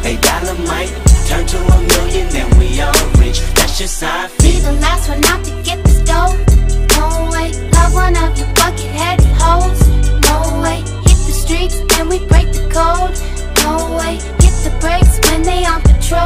A dollar might turn to a million, then we all rich. That's just how I feel. Be the last one out to get this dough. No way, love one of you bucket-headed hoes. No way, hit the streets and we break the code. No way, hit the brakes when they on the